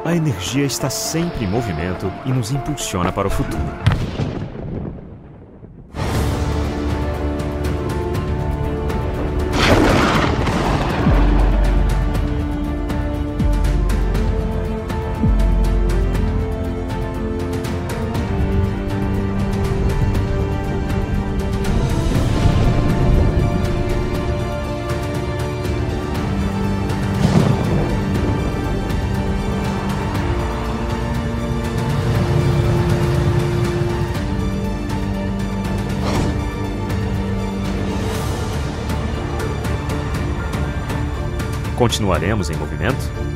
A energia está sempre em movimento e nos impulsiona para o futuro. Continuaremos em movimento?